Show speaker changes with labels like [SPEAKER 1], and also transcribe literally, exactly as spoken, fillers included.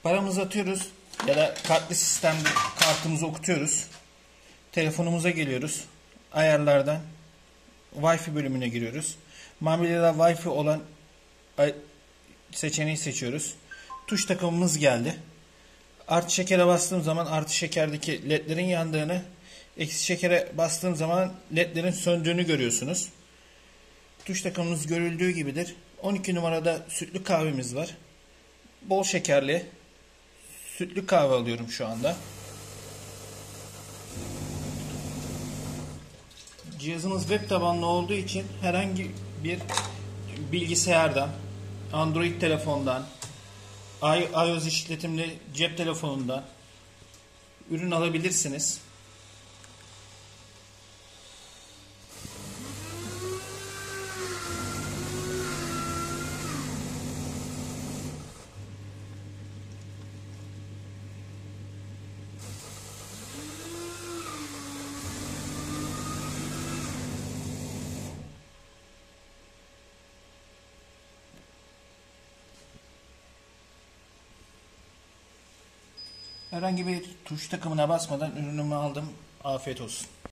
[SPEAKER 1] Paramızı atıyoruz ya da kartlı sistemde kartımızı okutuyoruz. Telefonumuza geliyoruz. Ayarlardan Wi-Fi bölümüne giriyoruz. Mobilyada Wi-Fi olan seçeneği seçiyoruz. Tuş takımımız geldi. Artı şekere bastığım zaman artı şekerdeki ledlerin yandığını, eksi şekere bastığım zaman ledlerin söndüğünü görüyorsunuz. Tuş takımımız görüldüğü gibidir. on iki numarada sütlü kahvemiz var. Bol şekerli sütlü kahve alıyorum şu anda. Cihazımız web tabanlı olduğu için herhangi bir bilgisayardan, Android telefondan, iOS işletimli cep telefonundan ürün alabilirsiniz. Herhangi bir tuş takımına basmadan ürünümü aldım. Afiyet olsun.